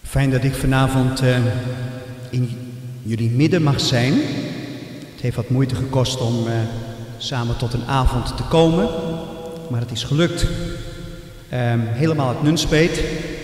Fijn dat ik vanavond in jullie midden mag zijn. Het heeft wat moeite gekost om samen tot een avond te komen, maar het is gelukt. Helemaal uit Nunspeet.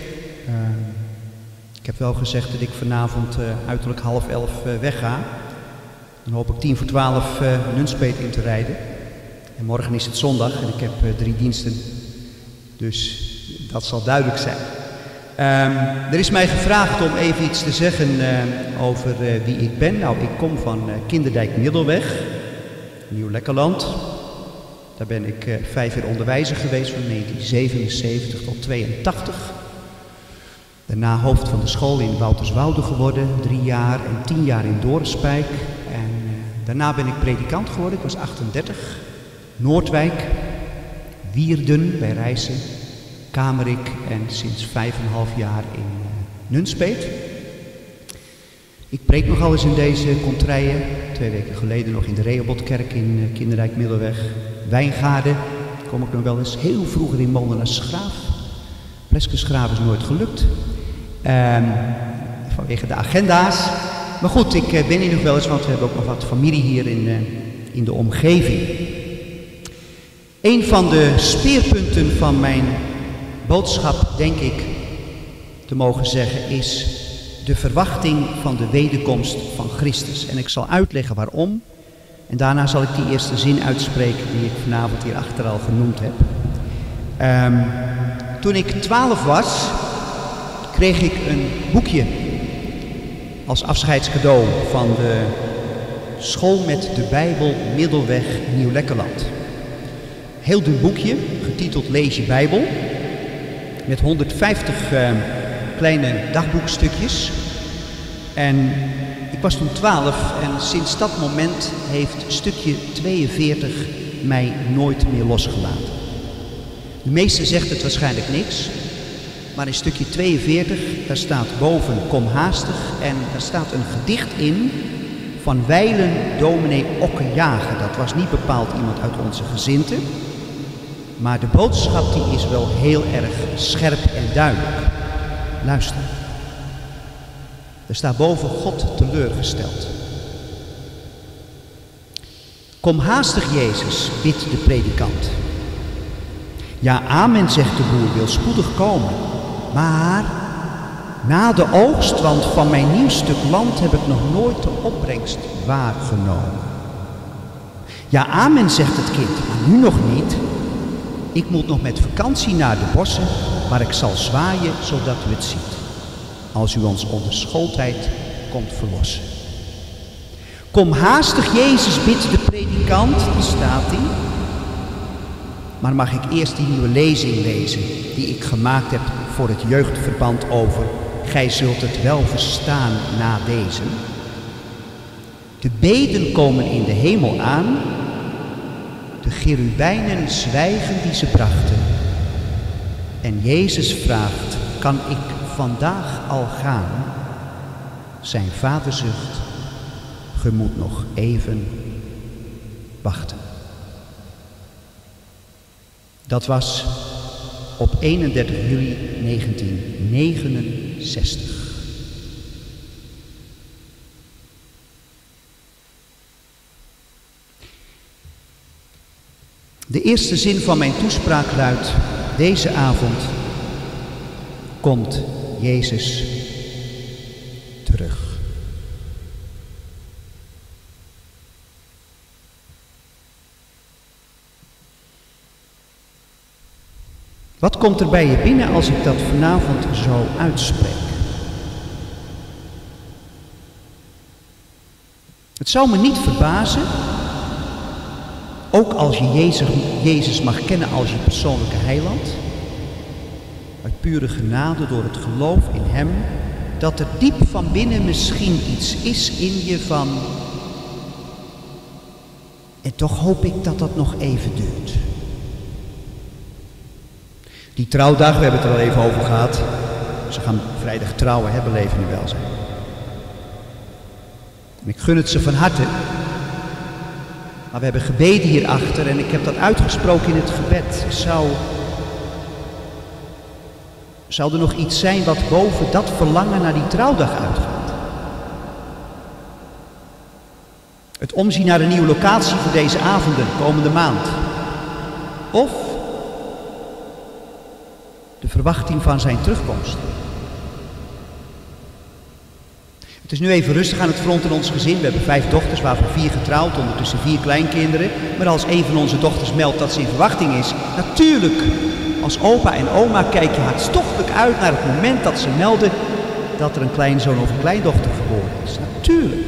Ik heb wel gezegd dat ik vanavond uiterlijk 10:30 wegga. Dan hoop ik 11:10 Nunspeet in te rijden. En morgen is het zondag en ik heb 3 diensten. Dus dat zal duidelijk zijn. Er is mij gevraagd om even iets te zeggen over wie ik ben. Nou, ik kom van Kinderdijk Middelweg, Nieuw-Lekkerland. Daar ben ik 5 jaar onderwijzer geweest, van 1977 tot 82. Daarna hoofd van de school in Wouterswoude geworden, 3 jaar en 10 jaar in Doornspijk. En daarna ben ik predikant geworden, ik was 38. Noordwijk, Wierden bij Rijssen, Kamerik en sinds 5,5 jaar in Nunspeet. Ik preek nogal eens in deze contraien. 2 weken geleden nog in de Rehobothkerk in Kinderdijk Middelweg. Wijngaarden kom ik nog wel eens. Heel vroeger in Molenaarschgraaf. Pleskesgraaf is nooit gelukt. Vanwege de agenda's. Maar goed, ik ben hier nog wel eens, want we hebben ook nog wat familie hier in de omgeving. Een van de speerpunten van mijn boodschap, denk ik te mogen zeggen, is de verwachting van de wederkomst van Christus. En ik zal uitleggen waarom. En daarna zal ik die eerste zin uitspreken die ik vanavond hierachter al genoemd heb. Toen ik 12 was, kreeg ik een boekje als afscheidscadeau van de school met de Bijbel Middelweg Nieuw-Lekkerland. Heel dun boekje, getiteld Lees je Bijbel, met 150 kleine dagboekstukjes. En ik was toen 12 en sinds dat moment heeft stukje 42 mij nooit meer losgelaten. De meesten zegt het waarschijnlijk niks, maar in stukje 42, daar staat boven kom haastig en daar staat een gedicht in van wijlen dominee Okkenjager. Dat was niet bepaald iemand uit onze gezinte, maar de boodschap die is wel heel erg scherp en duidelijk. Luister. Er staat boven God teleurgesteld. Kom haastig, Jezus, bidt de predikant. Ja, amen, zegt de boer, wil spoedig komen. Maar na de oogst, want van mijn nieuw stuk land heb ik nog nooit de opbrengst waargenomen. Ja, amen, zegt het kind, maar nu nog niet. Ik moet nog met vakantie naar de bossen, maar ik zal zwaaien zodat u het ziet. Als u ons onder schooltijd komt verlossen. Kom haastig, Jezus, bidt de predikant, daar staat hij. Maar mag ik eerst die nieuwe lezing lezen die ik gemaakt heb voor het jeugdverband over gij zult het wel verstaan na deze. De beden komen in de hemel aan, de cherubijnen zwijgen die ze brachten. En Jezus vraagt, kan ik vandaag al gaan? Zijn vader zucht, ge moet nog even wachten. Dat was op 31 juli 1969. De eerste zin van mijn toespraak luidt: deze avond komt Jezus terug. Wat komt er bij je binnen als ik dat vanavond zo uitspreek? Het zou me niet verbazen, ook als je Jezus mag kennen als je persoonlijke heiland, uit pure genade door het geloof in Hem, dat er diep van binnen misschien iets is in je van, en toch hoop ik dat dat nog even duurt. Die trouwdag, we hebben het er al even over gehad. Ze gaan vrijdag trouwen, hè, beleven nu welzijn. En ik gun het ze van harte. Maar we hebben gebeden hierachter en ik heb dat uitgesproken in het gebed. Zou er nog iets zijn wat boven dat verlangen naar die trouwdag uitgaat? Het omzien naar een nieuwe locatie voor deze avonden, komende maand. Of de verwachting van zijn terugkomst. Het is nu even rustig aan het front in ons gezin. We hebben 5 dochters, waarvan 4 getrouwd, ondertussen 4 kleinkinderen. Maar als een van onze dochters meldt dat ze in verwachting is, natuurlijk, als opa en oma kijk je hartstochtelijk uit naar het moment dat ze melden dat er een kleinzoon of een kleindochter geboren is. Natuurlijk.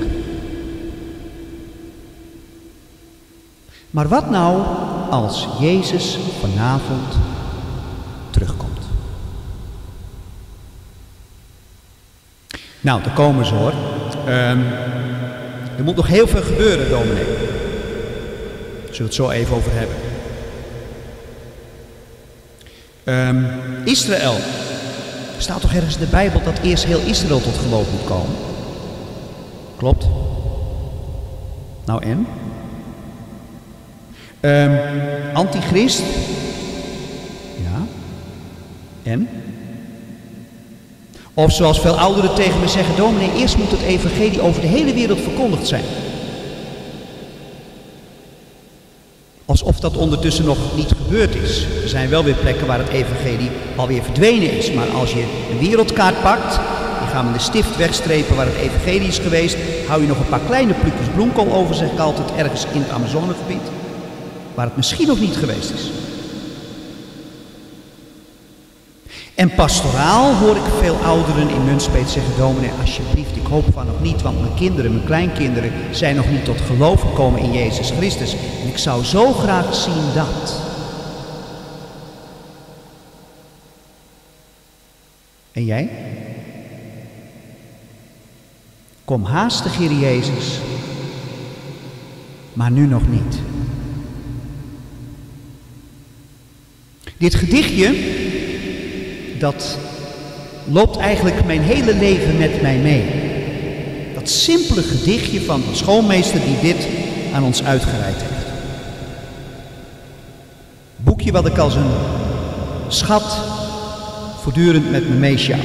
Maar wat nou als Jezus vanavond terugkomt? Nou, daar komen ze hoor. Er moet nog heel veel gebeuren, dominee. Daar zullen we het zo even over hebben. Israël. Er staat toch ergens in de Bijbel dat eerst heel Israël tot geloof moet komen? Klopt. Nou en? Antichrist. Ja. En? Of zoals veel ouderen tegen me zeggen, dominee, eerst moet het evangelie over de hele wereld verkondigd zijn. Alsof dat ondertussen nog niet gebeurd is. Er zijn wel weer plekken waar het evangelie alweer verdwenen is. Maar als je een wereldkaart pakt, die gaan we de stift wegstrepen waar het evangelie is geweest, hou je nog een paar kleine plukjes bloemkool over, zeg ik altijd, ergens in het Amazonegebied, waar het misschien nog niet geweest is. En pastoraal hoor ik veel ouderen in Nunspeet zeggen, dominee, alsjeblieft, ik hoop van nog niet, want mijn kinderen, mijn kleinkinderen zijn nog niet tot geloof gekomen in Jezus Christus. En ik zou zo graag zien dat. En jij? Kom haastig, Heer Jezus, maar nu nog niet. Dit gedichtje, dat loopt eigenlijk mijn hele leven met mij mee. Dat simpele gedichtje van de schoolmeester die dit aan ons uitgereikt heeft. Boekje wat ik als een schat voortdurend met me meesjouw.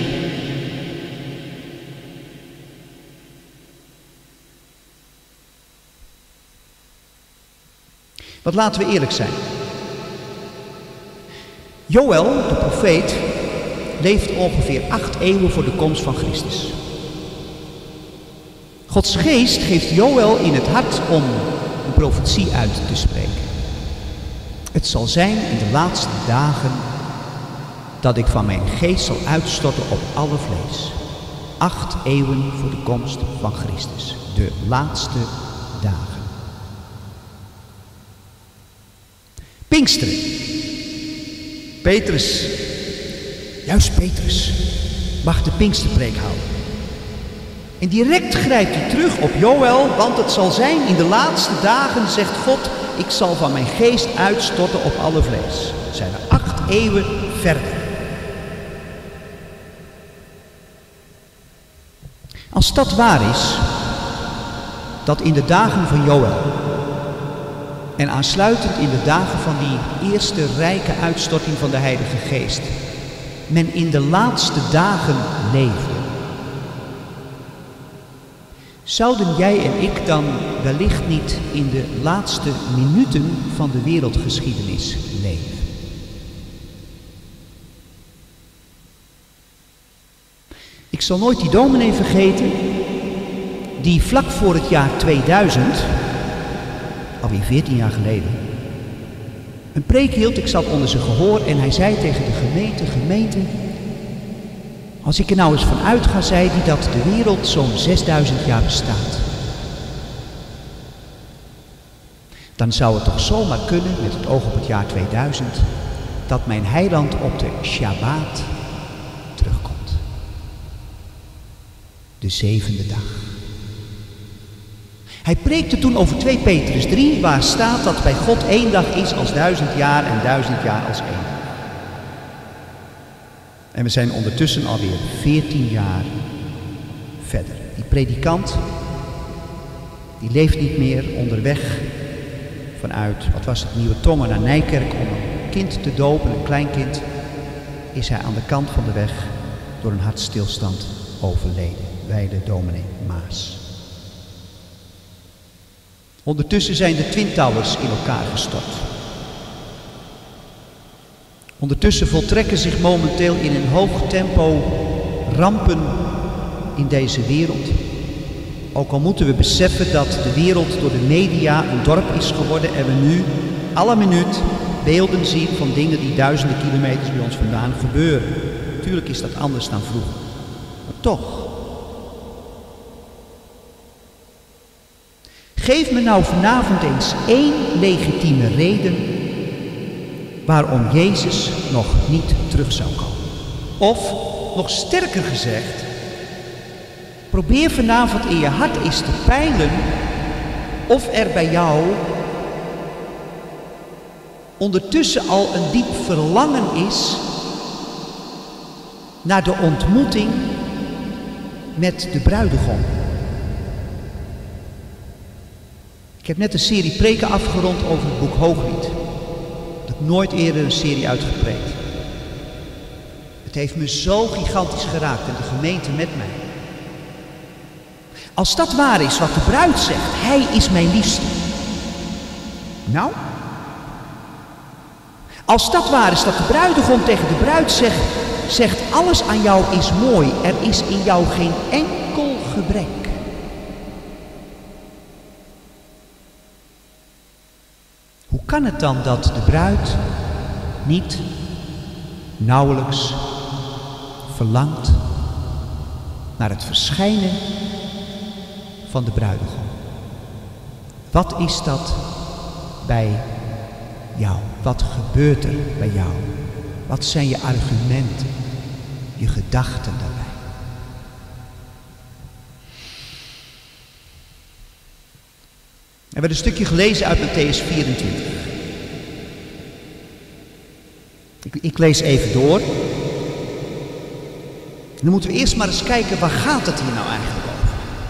Want laten we eerlijk zijn. Joël, de profeet, leeft ongeveer 8 eeuwen voor de komst van Christus. Gods geest geeft Joël in het hart om een profetie uit te spreken. Het zal zijn in de laatste dagen dat ik van mijn geest zal uitstorten op alle vlees. 8 eeuwen voor de komst van Christus. De laatste dagen. Pinksteren. Petrus, juist Petrus, mag de Pinksterpreek houden. En direct grijpt hij terug op Joël, want het zal zijn in de laatste dagen, zegt God, ik zal van mijn geest uitstorten op alle vlees. We zijn er 8 eeuwen verder. Als dat waar is, dat in de dagen van Joël en aansluitend in de dagen van die eerste rijke uitstorting van de Heilige Geest, men in de laatste dagen leefde, zouden jij en ik dan wellicht niet in de laatste minuten van de wereldgeschiedenis leven? Ik zal nooit die dominee vergeten die vlak voor het jaar 2000, alweer 14 jaar geleden, een preek hield. Ik zat onder zijn gehoor en hij zei tegen de gemeente, als ik er nou eens van uit ga, zei hij, dat de wereld zo'n 6000 jaar bestaat. Dan zou het toch zomaar kunnen, met het oog op het jaar 2000, dat mijn heiland op de Shabbat terugkomt. De 7e dag. Hij preekte toen over 2 Petrus 3, waar staat dat bij God 1 dag is als 1000 jaar en 1000 jaar als 1 dag. En we zijn ondertussen alweer 14 jaar verder. Die predikant, die leeft niet meer, onderweg vanuit, wat was het, Nieuwe Tongen naar Nijkerk om een kind te dopen, een kleinkind. is hij aan de kant van de weg door een hartstilstand overleden. Wijde dominee Maas. Ondertussen zijn de Twin Towers in elkaar gestort. Ondertussen voltrekken zich momenteel in een hoog tempo rampen in deze wereld. Ook al moeten we beseffen dat de wereld door de media een dorp is geworden en we nu alle minuut beelden zien van dingen die duizenden kilometers bij ons vandaan gebeuren. Natuurlijk is dat anders dan vroeger, maar toch. Geef me nou vanavond eens 1 legitieme reden waarom Jezus nog niet terug zou komen. Of, nog sterker gezegd, probeer vanavond in je hart eens te peilen of er bij jou ondertussen al een diep verlangen is naar de ontmoeting met de bruidegom. Ik heb net een serie preken afgerond over het boek Hooglied. Ik heb nooit eerder een serie uitgepreekt. Het heeft me zo gigantisch geraakt en de gemeente met mij. Als dat waar is wat de bruid zegt, hij is mijn liefste. Nou? Als dat waar is dat de bruidegom tegen de bruid zegt alles aan jou is mooi, er is in jou geen enkel gebrek. Hoe kan het dan dat de bruid niet nauwelijks verlangt naar het verschijnen van de bruidegom? Wat is dat bij jou? Wat gebeurt er bij jou? Wat zijn je argumenten, je gedachten daarbij? We hebben een stukje gelezen uit Mattheüs 24. Ik lees even door. Dan moeten we eerst maar eens kijken, waar gaat het hier nou eigenlijk over?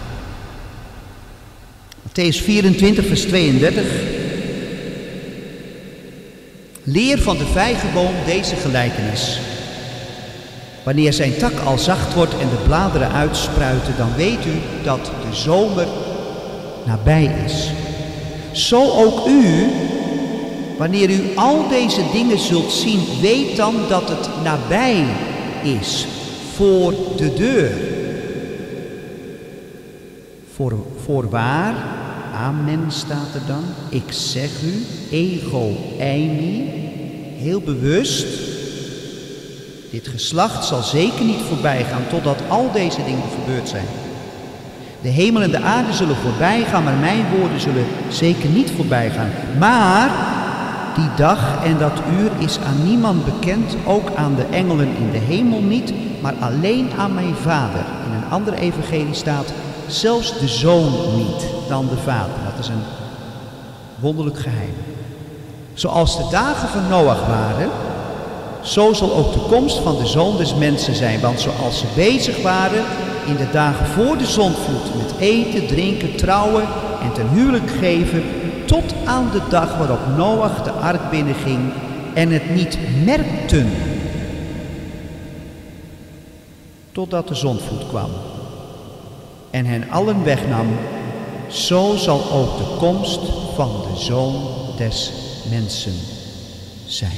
Mattheüs 24, vers 32. Leer van de vijgenboom deze gelijkenis. Wanneer zijn tak al zacht wordt en de bladeren uitspruiten, dan weet u dat de zomer nabij is. Zo ook u, wanneer u al deze dingen zult zien, weet dan dat het nabij is, voor de deur. Voorwaar, amen staat er dan, ik zeg u, ego eimi, heel bewust, dit geslacht zal zeker niet voorbij gaan totdat al deze dingen gebeurd zijn. De hemel en de aarde zullen voorbij gaan, maar mijn woorden zullen zeker niet voorbij gaan. Maar die dag en dat uur is aan niemand bekend, ook aan de engelen in de hemel niet, maar alleen aan mijn Vader. In een ander evangelie staat, zelfs de Zoon niet dan de Vader. Dat is een wonderlijk geheim. Zoals de dagen van Noach waren, zo zal ook de komst van de Zoon des Mensen zijn. Want zoals ze bezig waren in de dagen voor de zondvloed met eten, drinken, trouwen en ten huwelijk geven, tot aan de dag waarop Noach de ark binnenging en het niet merkten, totdat de zondvloed kwam en hen allen wegnam, zo zal ook de komst van de Zoon des Mensen zijn.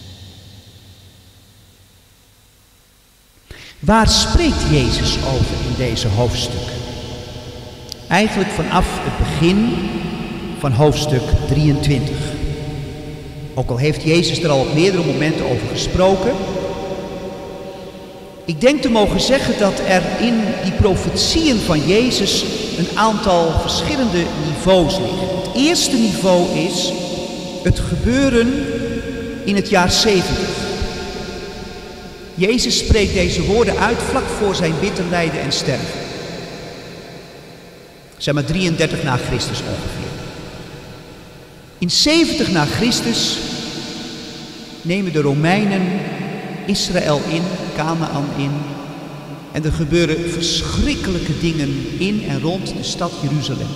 Waar spreekt Jezus over in deze hoofdstukken? Eigenlijk vanaf het begin van hoofdstuk 23. Ook al heeft Jezus er al op meerdere momenten over gesproken. Ik denk te mogen zeggen dat er in die profetieën van Jezus een aantal verschillende niveaus liggen. Het eerste niveau is het gebeuren in het jaar 70. Jezus spreekt deze woorden uit vlak voor zijn bitter lijden en sterven. Zeg maar 33 na Christus ongeveer. In 70 na Christus nemen de Romeinen Israël in, Kanaan in. En er gebeuren verschrikkelijke dingen in en rond de stad Jeruzalem.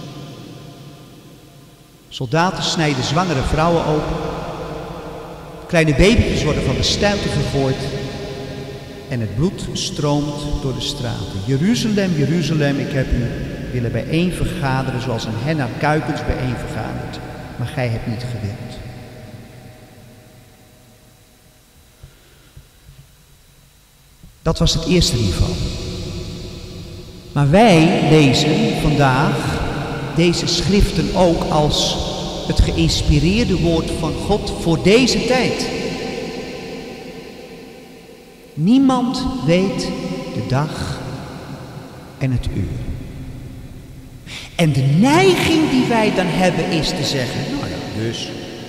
Soldaten snijden zwangere vrouwen open. Kleine baby's worden van de stuiten gegooid en het bloed stroomt door de straten. Jeruzalem, Jeruzalem, ik heb u willen bijeen vergaderen zoals een hen haar kuikens bijeen vergadert. Maar gij hebt niet gewild. Dat was het eerste niveau. Maar wij lezen vandaag deze schriften ook als het geïnspireerde woord van God voor deze tijd. Niemand weet de dag en het uur. En de neiging die wij dan hebben is te zeggen, nou ja, dus.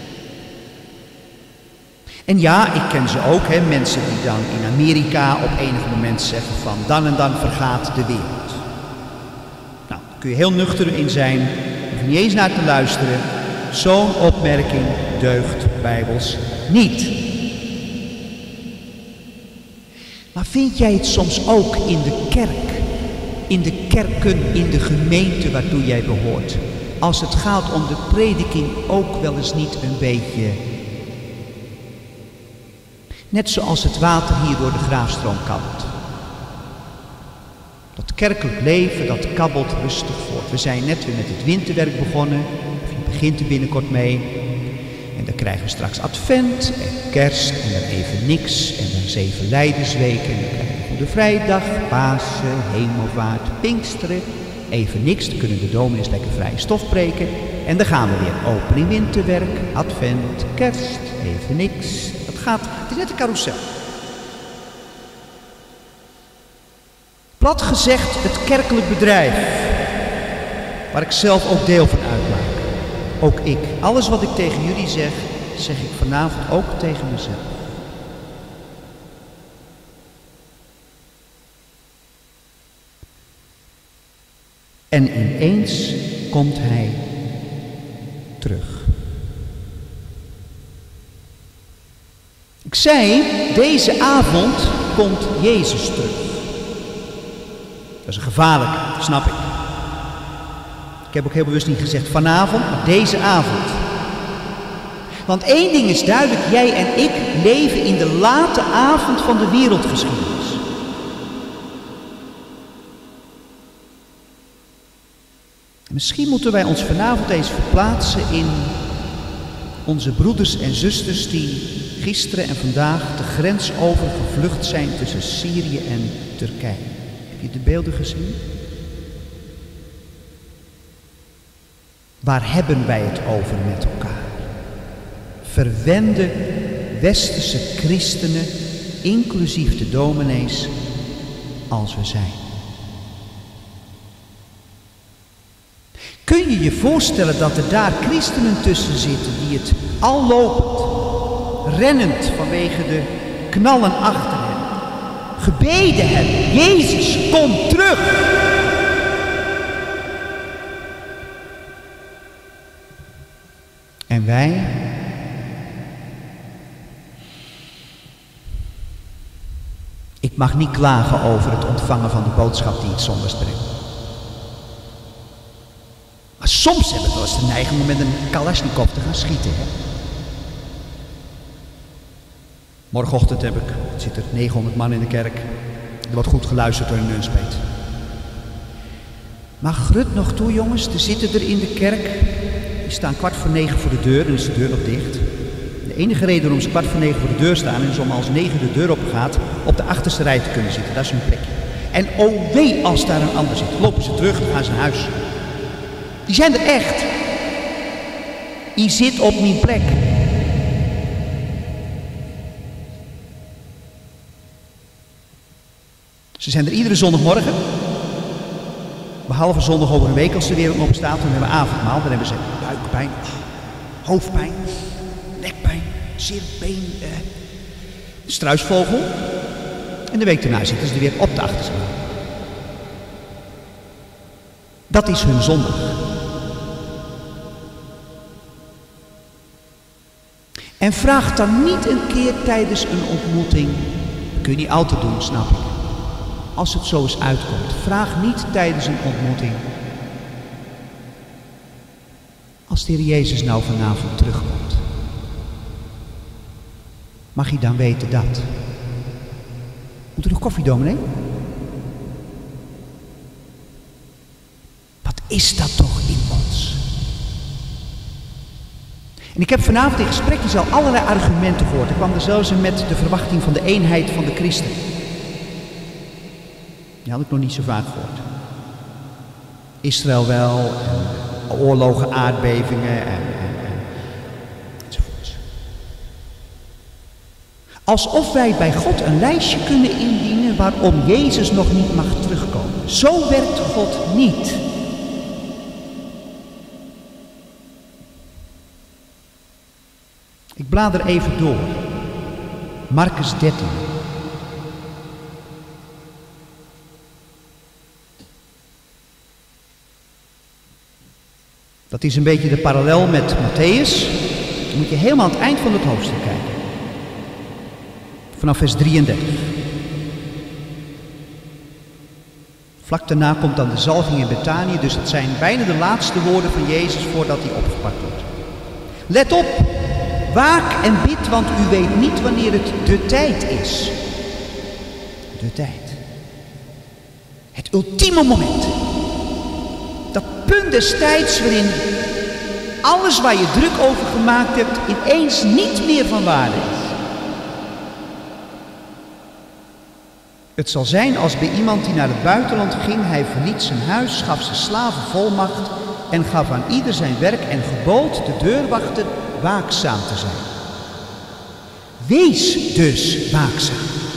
En ja, ik ken ze ook, mensen die dan in Amerika op enig moment zeggen van dan en dan vergaat de wereld. Nou, daar kun je heel nuchter in zijn, hoef je niet eens naar te luisteren. Zo'n opmerking deugt bijbels niet. Maar vind jij het soms ook in de kerk, in de kerken, in de gemeente waartoe jij behoort, als het gaat om de prediking ook wel eens niet een beetje, net zoals het water hier door de graafstroom kabbelt. Dat kerkelijk leven, dat kabbelt rustig voort. We zijn net weer met het winterwerk begonnen, of je begint er binnenkort mee. En dan krijgen we straks advent en kerst en dan even niks en dan 7 Lijdensweken. En dan krijgen we Goede Vrijdag, Pasen, Hemelvaart, Pinksteren. Even niks, dan kunnen de dominees lekker vrije stof preken. En dan gaan we weer opening winterwerk, advent, kerst, even niks. Het is net een carousel. Plat gezegd het kerkelijk bedrijf, waar ik zelf ook deel van uitmaak. Ook ik. Alles wat ik tegen jullie zeg, zeg ik vanavond ook tegen mezelf. En ineens komt hij terug. Ik zei, deze avond komt Jezus terug. Dat is een gevaarlijk, snap ik. Ik heb ook heel bewust niet gezegd vanavond, maar deze avond. Want één ding is duidelijk, jij en ik leven in de late avond van de wereldgeschiedenis. Misschien moeten wij ons vanavond eens verplaatsen in onze broeders en zusters die gisteren en vandaag de grens over gevlucht zijn tussen Syrië en Turkije. Heb je de beelden gezien? Waar hebben wij het over met elkaar? Verwende westerse christenen, inclusief de dominees, als we zijn. Kun je je voorstellen dat er daar christenen tussen zitten die het al lopend, rennend vanwege de knallen achter hen, gebeden hebben, Jezus, kom terug! En wij? Ik mag niet klagen over het ontvangen van de boodschap die het zondags brengt. Maar soms hebben we wel eens de neiging om met een Kalashnikov te gaan schieten. Hè? Morgenochtend zit er 900 man in de kerk. Er wordt goed geluisterd door een neuspeet. Maar grut nog toe, jongens, er zitten er in de kerk. Die staan 8:45 voor de deur en is de deur nog dicht. De enige reden waarom ze 8:45 voor de deur staan is om als 9 de deur opgaat op de achterste rij te kunnen zitten. Dat is hun plekje. En oh wee als daar een ander zit. Lopen ze terug, dan gaan ze naar huis. Die zijn er echt. Die zit op mijn plek. Ze zijn er iedere zondagmorgen. Behalve zondag over een week als de wereld nog bestaat. Dan hebben we avondmaal. Dan hebben ze buikpijn, hoofdpijn, nekpijn, zirpijn, struisvogel. En de week daarna zitten ze er weer op de achterste. Dat is hun zondag. En vraag dan niet een keer tijdens een ontmoeting. Dat kun je niet altijd doen, snap ik. Als het zo eens uitkomt. Vraag niet tijdens een ontmoeting. Als de Heer Jezus nou vanavond terugkomt. mag je dan weten dat. Moet er nog koffie, dominee? Wat is dat toch in ons? En ik heb vanavond in gesprekjes al allerlei argumenten gehoord. Ik kwam er zelfs in met de verwachting van de eenheid van de christen. Die had ik nog niet zo vaak gehoord. Israël wel, en oorlogen, aardbevingen enzovoorts. Alsof wij bij God een lijstje kunnen indienen waarom Jezus nog niet mag terugkomen. Zo werkt God niet. Ik blader even door. Marcus 13. Dat is een beetje de parallel met Matthäus. Dan moet je helemaal aan het eind van het hoofdstuk kijken. Vanaf vers 33. Vlak daarna komt dan de zalving in Betanië. Dus dat zijn bijna de laatste woorden van Jezus voordat hij opgepakt wordt. Let op, waak en bid, want u weet niet wanneer het de tijd is. De tijd. Het ultieme moment. Dat punt des tijds waarin alles waar je druk over gemaakt hebt ineens niet meer van waarde is. Het zal zijn als bij iemand die naar het buitenland ging. Hij verliet zijn huis, gaf zijn slaven volmacht en gaf aan ieder zijn werk en gebood de deurwachter waakzaam te zijn. Wees dus waakzaam.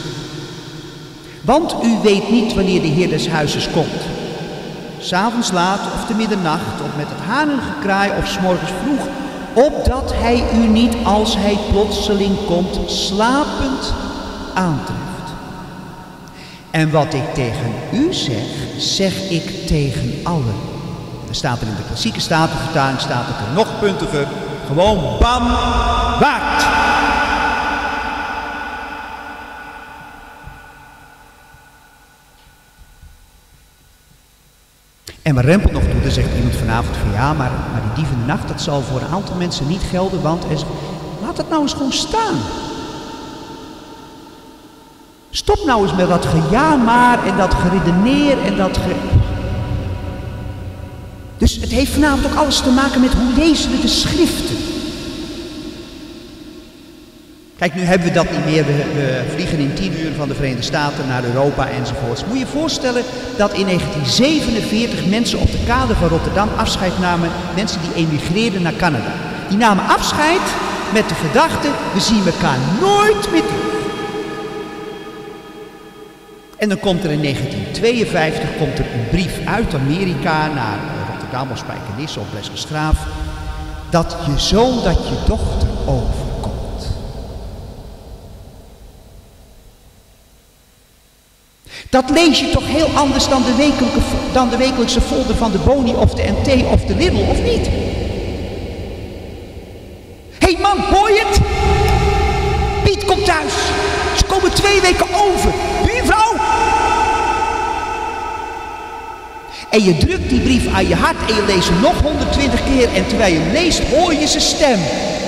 Want u weet niet wanneer de Heer des huizes komt. 's avonds laat of te middernacht of met het hanengekraai of 's morgens vroeg, opdat hij u niet als hij plotseling komt slapend aantreft. En wat ik tegen u zeg, zeg ik tegen allen. Dan staat er in de klassieke statenvertaling, staat het er nog puntiger, gewoon bam, waakt. En we rempelt nog toe, dan zegt iemand vanavond van ja, maar die dief in de nacht, dat zal voor een aantal mensen niet gelden, want laat dat nou eens gewoon staan. Stop nou eens met dat geja maar en dat geredeneer en dat Dus het heeft vanavond ook alles te maken met hoe lezen we de schriften. Kijk, nu hebben we dat niet meer. We vliegen in 10 uur van de Verenigde Staten naar Europa enzovoorts. Moet je je voorstellen dat in 1947 mensen op de kade van Rotterdam afscheid namen. Mensen die emigreerden naar Canada. Die namen afscheid met de gedachte, we zien elkaar nooit meer terug. En dan komt er in 1952 een brief uit Amerika naar Rotterdam of Spijkenisse of Bleskensgraaf. Dat je zoon, dat je dochter overkomt. Dat lees je toch heel anders dan de wekelijkse folder van de Boni of de NT of de Lidl, of niet? Hé man, hoor je het? Piet komt thuis. Ze komen 2 weken over. Buurvrouw! En je drukt die brief aan je hart en je leest hem nog 120 keer. En terwijl je hem leest, hoor je zijn stem.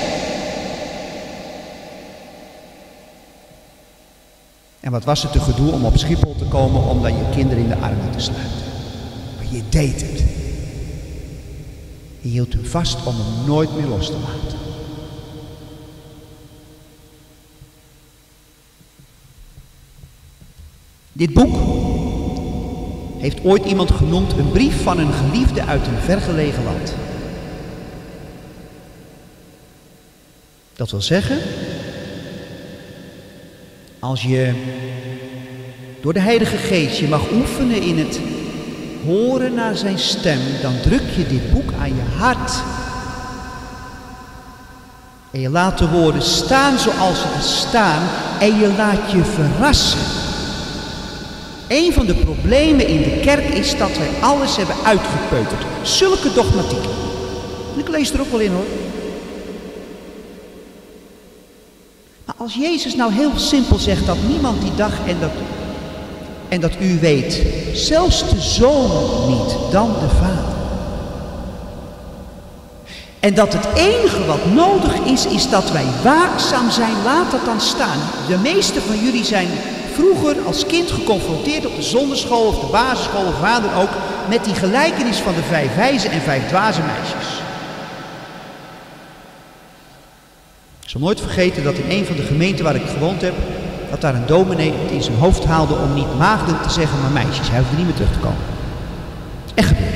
En wat was het een gedoe om op Schiphol te komen om dan je kinderen in de armen te sluiten. Maar je deed het. Je hield hem vast om hem nooit meer los te laten. Dit boek heeft ooit iemand genoemd een brief van een geliefde uit een vergelegen land. Dat wil zeggen, als je door de Heilige Geest je mag oefenen in het horen naar zijn stem, dan druk je dit boek aan je hart. En je laat de woorden staan zoals ze er staan en je laat je verrassen. Een van de problemen in de kerk is dat wij alles hebben uitgepeuterd. Zulke dogmatieken. En ik lees er ook wel in hoor. Maar als Jezus nou heel simpel zegt dat niemand die dag en dat u weet, zelfs de Zoon niet, dan de Vader. En dat het enige wat nodig is dat wij waakzaam zijn. Laat dat dan staan. De meeste van jullie zijn vroeger als kind geconfronteerd op de zonderschool of de basisschool of waar dan ook met die gelijkenis van de 5 wijze en 5 dwaze meisjes. Ik zal nooit vergeten dat in een van de gemeenten waar ik gewoond heb, dat daar een dominee het in zijn hoofd haalde om niet maagden te zeggen, maar meisjes. Hij hoefde niet meer terug te komen. Echt gebeurd.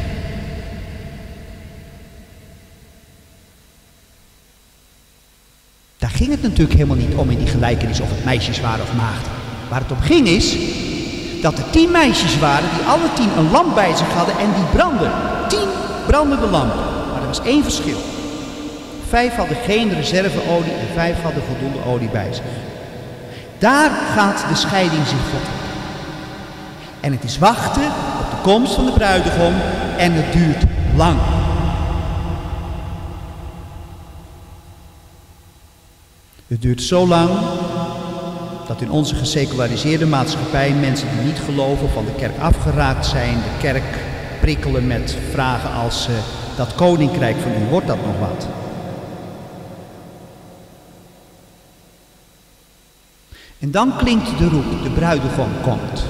Daar ging het natuurlijk helemaal niet om in die gelijkenis of het meisjes waren of maagden. Waar het om ging is dat er 10 meisjes waren die alle 10 een lamp bij zich hadden en die brandden. 10 brandende lampen. Maar er was één verschil. 5 hadden geen reserveolie en 5 hadden voldoende olie bij zich. Daar gaat de scheiding zich voltrekken. En het is wachten op de komst van de bruidegom en het duurt lang. Het duurt zo lang dat in onze geseculariseerde maatschappij mensen die niet geloven van de kerk afgeraakt zijn, de kerk prikkelen met vragen als dat koninkrijk van u, wordt dat nog wat? En dan klinkt de roep, de bruidegom komt.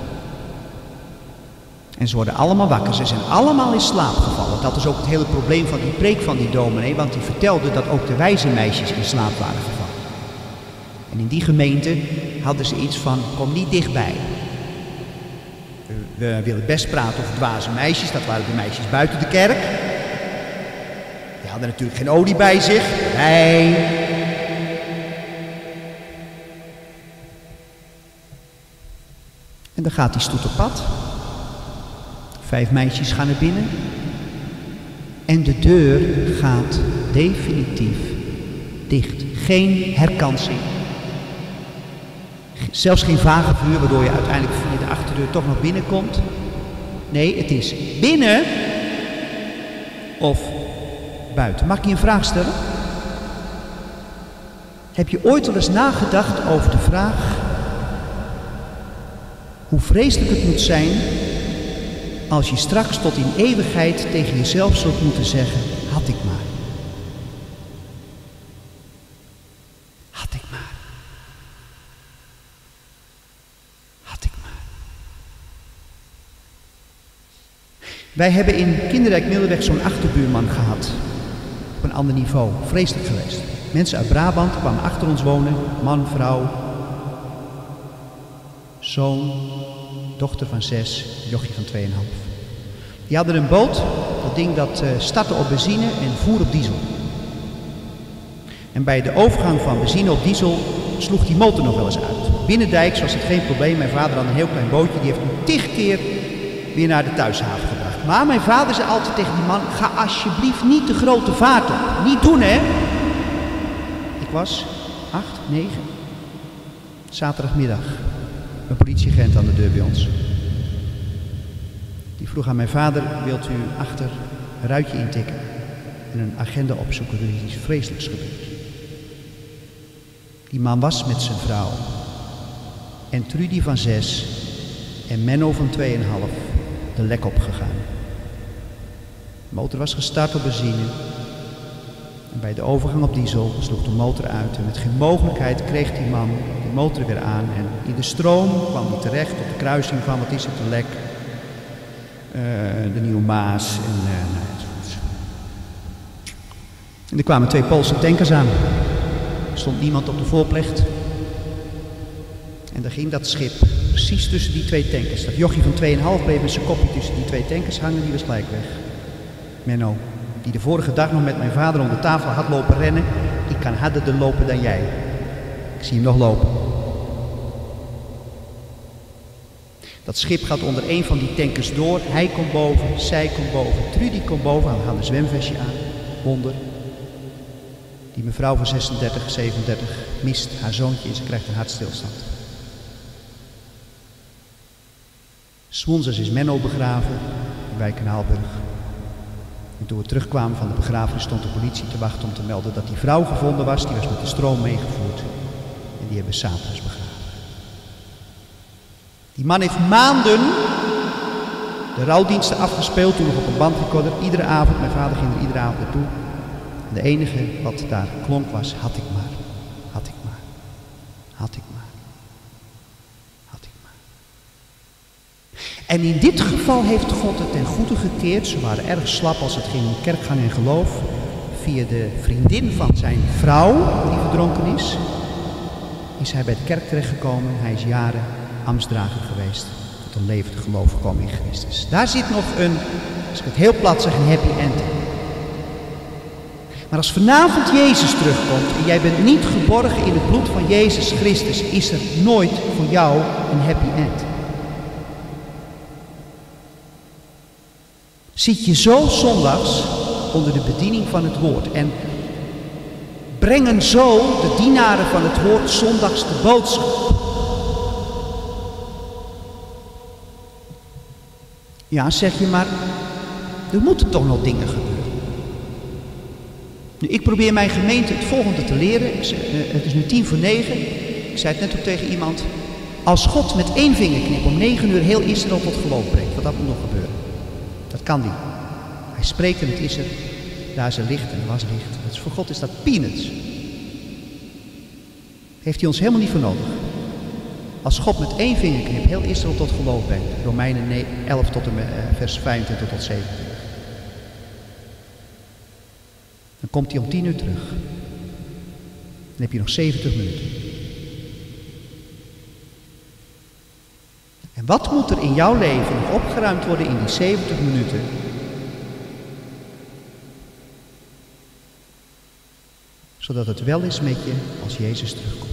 En ze worden allemaal wakker, ze zijn allemaal in slaap gevallen. Dat is ook het hele probleem van die preek van die dominee, want die vertelde dat ook de wijze meisjes in slaap waren gevallen. En in die gemeente hadden ze iets van, kom niet dichtbij. We willen best praten over dwaze meisjes, dat waren de meisjes buiten de kerk. Die hadden natuurlijk geen olie bij zich, wijn. En dan gaat die stoet op pad. 5 meisjes gaan er binnen. En de deur gaat definitief dicht. Geen herkansing. Zelfs geen vage vuur, waardoor je uiteindelijk via de achterdeur toch nog binnenkomt. Nee, het is binnen of buiten. Mag ik je een vraag stellen? Heb je ooit wel eens nagedacht over de vraag hoe vreselijk het moet zijn als je straks tot in eeuwigheid tegen jezelf zult moeten zeggen, had ik maar. Had ik maar. Had ik maar. Wij hebben in Kinderrijk Middelweg zo'n achterbuurman gehad. Op een ander niveau. Vreselijk geweest. Mensen uit Brabant kwamen achter ons wonen. Man, vrouw. Zoon, dochter van 6, jochie van 2,5. Die hadden een boot, dat ding dat startte op benzine en voer op diesel. En bij de overgang van benzine op diesel sloeg die motor nog wel eens uit. Binnendijks was het geen probleem, mijn vader had een heel klein bootje, die heeft hem 10 keer weer naar de thuishaven gebracht. Maar mijn vader zei altijd tegen die man, ga alsjeblieft niet de grote vaart op. Niet doen, hè? Ik was 8, 9, zaterdagmiddag. Een politieagent aan de deur bij ons. Die vroeg aan mijn vader, wilt u achter een ruitje intikken en een agenda opzoeken, er is iets vreselijks gebeurd. Die man was met zijn vrouw en Trudy van 6 en Menno van 2,5 de lek opgegaan. De motor was gestart op benzine en bij de overgang op diesel sloeg de motor uit en met geen mogelijkheid kreeg die man de motor weer aan en in de stroom kwam hij terecht op de kruising van, wat is het, de lek, de Nieuwe Maas enzovoorts. En er kwamen 2 Poolse tankers aan. Er stond niemand op de voorplecht. En daar ging dat schip precies tussen die 2 tankers. Dat jochie van 2,5 bleef met zijn kopje tussen die 2 tankers hangen, die was gelijk weg. Menno, die de vorige dag nog met mijn vader om de tafel had lopen rennen, die kan harder lopen dan jij. Ik zie hem nog lopen. Dat schip gaat onder een van die tankers door. Hij komt boven, zij komt boven, Trudy komt boven, hij had een zwemvestje aan. Wonder. Die mevrouw van 36, 37 mist haar zoontje en ze krijgt een hartstilstand. 's Woensdags is Menno begraven in Wijk en Haalburg. En toen we terugkwamen van de begrafenis stond de politie te wachten om te melden dat die vrouw gevonden was. Die was met de stroom meegevoerd en die hebben we zaterdags begraven. Die man heeft maanden de rouwdiensten afgespeeld, toen nog op een bandrecorder. Iedere avond, mijn vader ging er iedere avond naartoe. De enige wat daar klonk was, had ik maar, had ik maar, had ik maar, had ik maar. En in dit geval heeft God het ten goede gekeerd. Ze waren erg slap als het ging om kerkgang en geloof. Via de vriendin van zijn vrouw, die verdronken is hij bij de kerk terechtgekomen. Hij is jaren ambtsdrager geweest. Tot een levend geloof gekomen in Christus. Daar zit nog een, als ik het heel plat zeg, een happy end in. Maar als vanavond Jezus terugkomt en jij bent niet geborgen in het bloed van Jezus Christus, is er nooit voor jou een happy end. Zit je zo zondags onder de bediening van het woord en brengen zo de dienaren van het woord zondags de boodschap. Ja, zeg je, maar er moeten toch nog dingen gebeuren. Nu, ik probeer mijn gemeente het volgende te leren. Het is nu 9:10. Ik zei het net ook tegen iemand. Als God met één vingerknip om 9 uur heel Israël tot geloof brengt, wat dat moet nog gebeuren. Dat kan niet. Hij spreekt en het is er. Daar is er licht en er was licht. Voor God is dat peanuts. Heeft hij ons helemaal niet voor nodig. Als God met één vingerknip heel Israël tot geloof brengt. Romeinen 11 tot en met vers 25 tot 27. Dan komt hij om 10 uur terug. Dan heb je nog 70 minuten. En wat moet er in jouw leven nog opgeruimd worden in die 70 minuten? Zodat het wel is met je als Jezus terugkomt.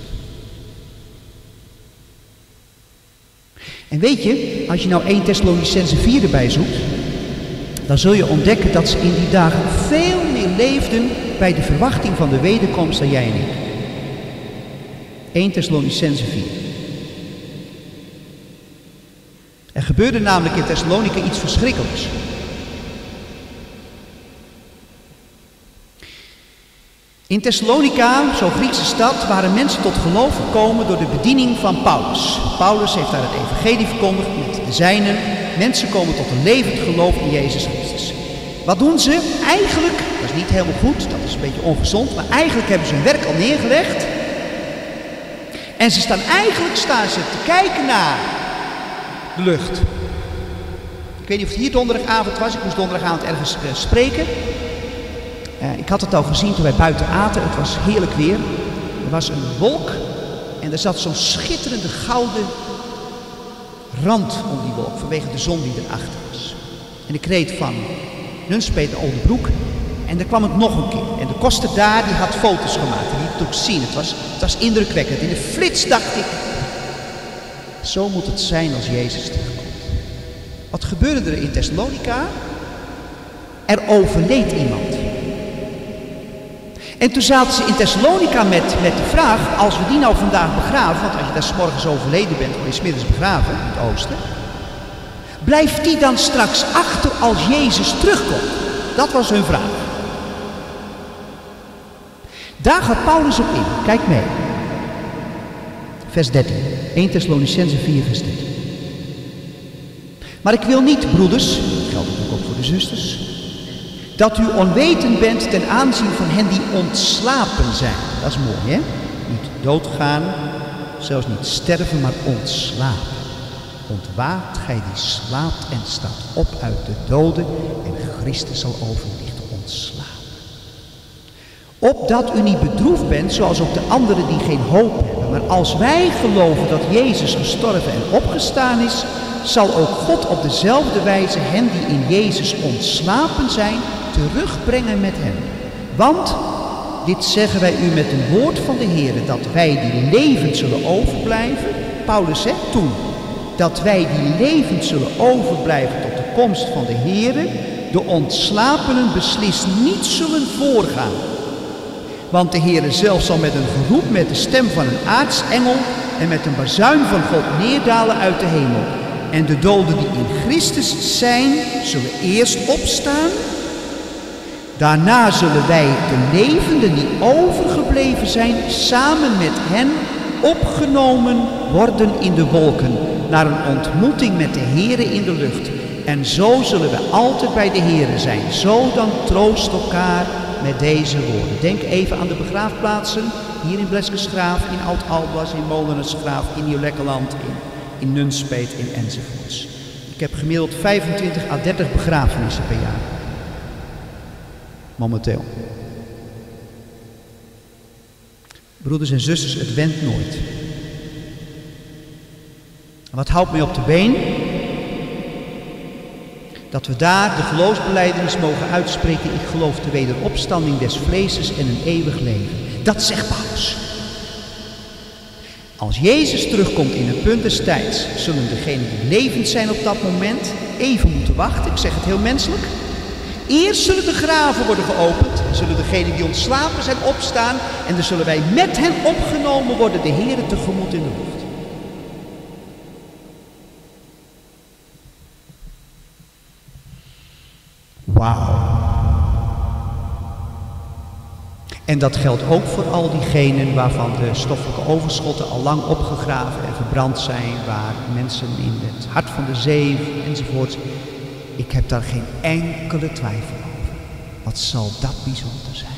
En weet je, als je nou 1 Thessalonicenzen 4 erbij zoekt, dan zul je ontdekken dat ze in die dagen veel meer leefden bij de verwachting van de wederkomst dan jij en ik. 1 Thessalonicenzen 4. Er gebeurde namelijk in Thessalonica iets verschrikkelijks. In Thessalonica, zo'n Griekse stad, waren mensen tot geloof gekomen door de bediening van Paulus. Paulus heeft daar het evangelie verkondigd met de zijnen. Mensen komen tot een levend geloof in Jezus Christus. Wat doen ze? Eigenlijk, dat is niet helemaal goed, dat is een beetje ongezond, maar eigenlijk hebben ze hun werk al neergelegd. En ze staan ze te kijken naar de lucht. Ik weet niet of het hier donderdagavond was, ik moest donderdagavond ergens spreken. Ik had het al gezien toen wij buiten aten, het was heerlijk weer. Er was een wolk en er zat zo'n schitterende gouden rand om die wolk vanwege de zon die erachter was. En ik reed van Nunspeet naar Oldenbroek en daar kwam het nog een keer. En de koster daar, die had foto's gemaakt en die liet het ook zien. Het was indrukwekkend. In de flits dacht ik, zo moet het zijn als Jezus terugkomt. Wat gebeurde er in Thessalonica? Er overleed iemand. En toen zaten ze in Thessalonica met de vraag, als we die nou vandaag begraven, want als je daar 's morgens overleden bent, word je 's middags begraven in het oosten, blijft die dan straks achter als Jezus terugkomt? Dat was hun vraag. Daar gaat Paulus op in. Kijk mee. Vers 13. 1 Thessalonicenzen 4 vers 13. Maar ik wil niet, broeders, dat geldt natuurlijk ook voor de zusters, dat u onwetend bent ten aanzien van hen die ontslapen zijn. Dat is mooi, hè? Niet doodgaan, zelfs niet sterven, maar ontslapen. Ontwaakt gij die slaapt en staat op uit de doden en Christus zal overlichten. Ontslapen. Opdat u niet bedroefd bent zoals ook de anderen die geen hoop hebben. Maar als wij geloven dat Jezus gestorven en opgestaan is, zal ook God op dezelfde wijze hen die in Jezus ontslapen zijn, terugbrengen met hem. Want, dit zeggen wij u met een woord van de Heer, dat wij die levend zullen overblijven. Paulus zegt toen, dat wij die levend zullen overblijven tot de komst van de Heer, de ontslapenen beslist niet zullen voorgaan. Want de Heer zelf zal met een geroep, met de stem van een aartsengel en met een bazuin van God neerdalen uit de hemel. En de doden die in Christus zijn, zullen eerst opstaan. Daarna zullen wij, de levenden die overgebleven zijn, samen met hen opgenomen worden in de wolken, naar een ontmoeting met de Heere in de lucht. En zo zullen we altijd bij de Heere zijn. Zo dan troost elkaar met deze woorden. Denk even aan de begraafplaatsen, hier in Bleskensgraaf, in Oud-Alblas, in Molenesgraaf, in Nieuw-Lekkerland, in Nunspeet, enzovoorts. Ik heb gemiddeld 25 à 30 begrafenissen per jaar. Momenteel. Broeders en zusters, het went nooit. Wat houdt mij op de been? Dat we daar de geloofsbelijdenis mogen uitspreken. Ik geloof de wederopstanding des vleeses en een eeuwig leven. Dat zegt Paulus. Als Jezus terugkomt in het punt des tijds, zullen degenen die levend zijn op dat moment even moeten wachten. Ik zeg het heel menselijk. Eerst zullen de graven worden geopend, zullen degenen die ontslapen zijn opstaan en dan zullen wij met hen opgenomen worden, de Heere tegemoet in de lucht. Wauw. En dat geldt ook voor al diegenen waarvan de stoffelijke overschotten al lang opgegraven en verbrand zijn, waar mensen in het hart van de zee enzovoorts. Ik heb daar geen enkele twijfel over. Wat zal dat bijzonder zijn?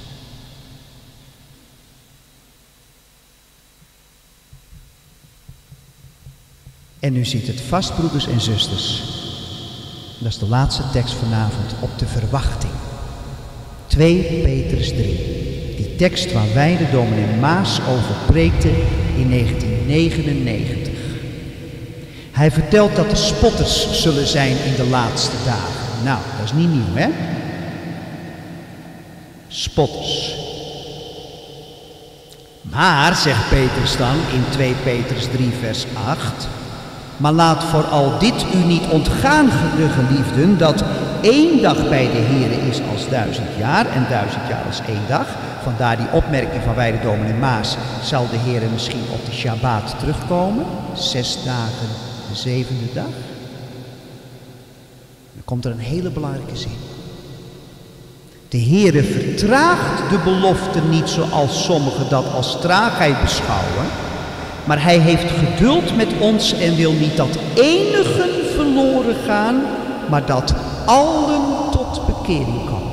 En nu zit het vast, broeders en zusters. Dat is de laatste tekst vanavond, op de verwachting. 2 Petrus 3. Die tekst waar wij de dominee Maas over preekten in 1999. Hij vertelt dat er spotters zullen zijn in de laatste dagen. Nou, dat is niet nieuw, hè? Spotters. Maar, zegt Petrus dan in 2 Petrus 3 vers 8... Maar laat vooral dit u niet ontgaan, geliefden, dat 1 dag bij de Heere is als 1000 jaar en 1000 jaar als 1 dag. Vandaar die opmerking van wij de dominee Maas, zal de Heere misschien op de Shabbat terugkomen, 6 dagen de 7e dag. Dan komt er een hele belangrijke zin. De Heere vertraagt de belofte niet zoals sommigen dat als traagheid beschouwen. Maar hij heeft geduld met ons en wil niet dat enigen verloren gaan, maar dat allen tot bekering komen.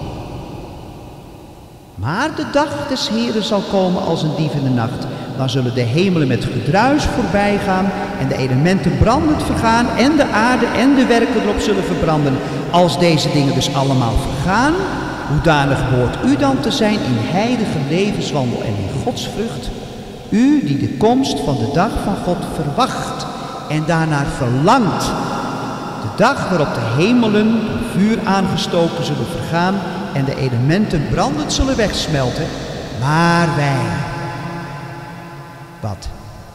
Maar de dag des Heeren zal komen als een dief in de nacht. Dan zullen de hemelen met gedruis voorbij gaan en de elementen brandend vergaan en de aarde en de werken erop zullen verbranden. Als deze dingen dus allemaal vergaan, hoedanig behoort u dan te zijn in heilige levenswandel en in godsvrucht? U die de komst van de dag van God verwacht en daarnaar verlangt. De dag waarop de hemelen door vuur aangestoken zullen vergaan en de elementen brandend zullen wegsmelten. Maar wij. Wat?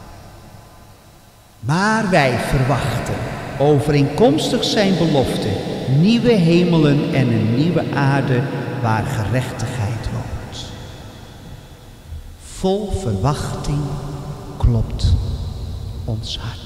Maar wij verwachten, overeenkomstig zijn belofte, nieuwe hemelen en een nieuwe aarde waar gerechtigheid woont. Vol verwachting klopt ons hart.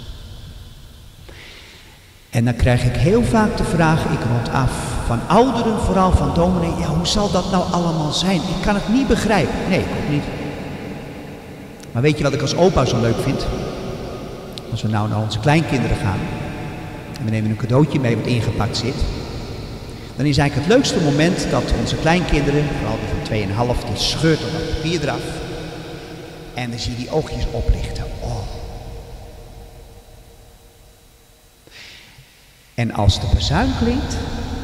En dan krijg ik heel vaak de vraag, ik rond af, van ouderen, vooral van dominee, ja, hoe zal dat nou allemaal zijn? Ik kan het niet begrijpen. Nee, ik ook niet. Maar weet je wat ik als opa zo leuk vind? Als we nou naar onze kleinkinderen gaan en we nemen een cadeautje mee wat ingepakt zit, dan is eigenlijk het leukste moment dat onze kleinkinderen, vooral die van 2,5, die scheurt op dat papier eraf. En dan zie je die oogjes oplichten. Oh. En als de bazuin klinkt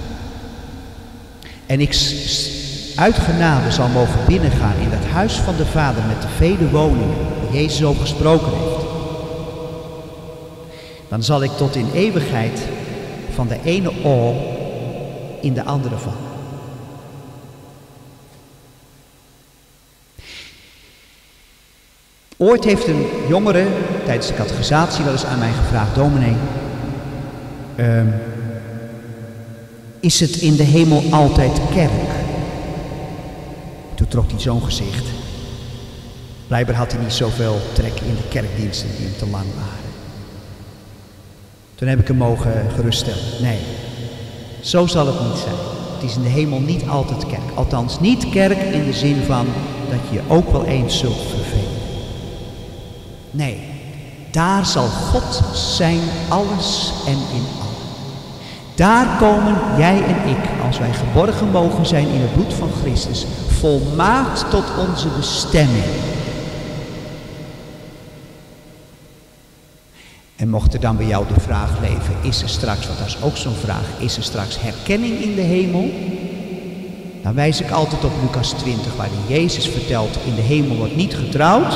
en ik uit genade zal mogen binnengaan in dat huis van de Vader met de vele woningen waar Jezus over gesproken heeft, dan zal ik tot in eeuwigheid van de ene oor in de andere vallen. Ooit heeft een jongere tijdens de catechisatie wel eens aan mij gevraagd, dominee, is het in de hemel altijd kerk? Toen trok hij zo'n gezicht. Blijkbaar had hij niet zoveel trek in de kerkdiensten die hem te lang waren. Toen heb ik hem mogen geruststellen. Nee, zo zal het niet zijn. Het is in de hemel niet altijd kerk. Althans niet kerk in de zin van dat je je ook wel eens zult vervelen. Nee, daar zal God zijn alles en in allen. Daar komen jij en ik, als wij geborgen mogen zijn in het bloed van Christus, volmaakt tot onze bestemming. En mocht er dan bij jou de vraag leven, is er straks, want dat is ook zo'n vraag, is er straks herkenning in de hemel? Dan wijs ik altijd op Lucas 20, waarin Jezus vertelt, in de hemel wordt niet getrouwd.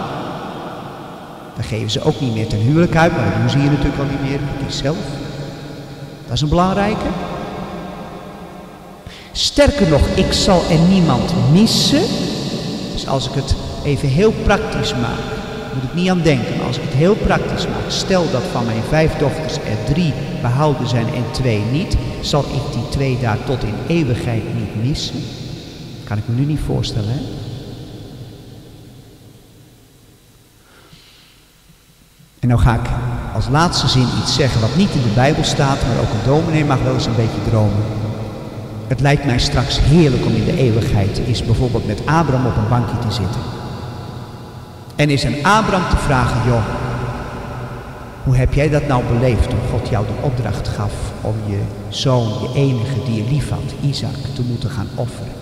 Dan geven ze ook niet meer ten huwelijk uit, maar dat doen ze hier natuurlijk al niet meer, kies zelf. Dat is een belangrijke. Sterker nog, ik zal er niemand missen. Dus als ik het even heel praktisch maak, moet ik niet aan denken, maar als ik het heel praktisch maak, stel dat van mijn 5 dochters er 3 behouden zijn en 2 niet, zal ik die 2 daar tot in eeuwigheid niet missen? Dat kan ik me nu niet voorstellen, hè? En nou ga ik als laatste zin iets zeggen wat niet in de Bijbel staat, maar ook een dominee mag wel eens een beetje dromen. Het lijkt mij straks heerlijk om in de eeuwigheid eens bijvoorbeeld met Abraham op een bankje te zitten. En is aan Abraham te vragen, joh, hoe heb jij dat nou beleefd toen God jou de opdracht gaf om je zoon, je enige die je lief had, Isaac, te moeten gaan offeren?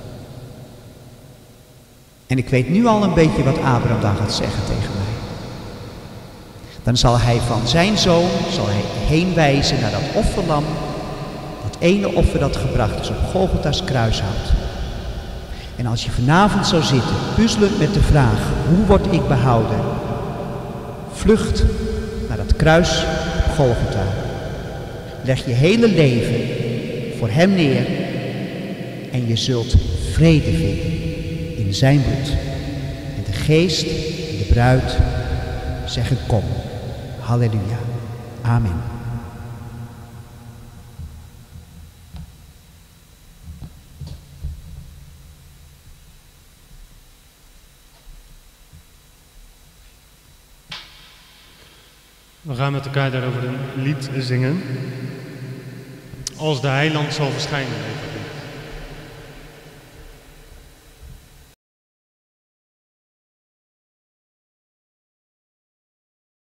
En ik weet nu al een beetje wat Abraham dan gaat zeggen tegen mij. Dan zal hij van zijn zoon heen wijzen naar dat offerlam, dat ene offer dat gebracht is op Golgotha's kruishout. En als je vanavond zou zitten, puzzelend met de vraag, hoe word ik behouden? Vlucht naar dat kruis op Golgotha. Leg je hele leven voor hem neer en je zult vrede vinden in zijn bloed. En de geest en de bruid zeggen kom. Halleluja. Amen. We gaan met elkaar daarover een lied zingen. Als de heiland zal verschijnen.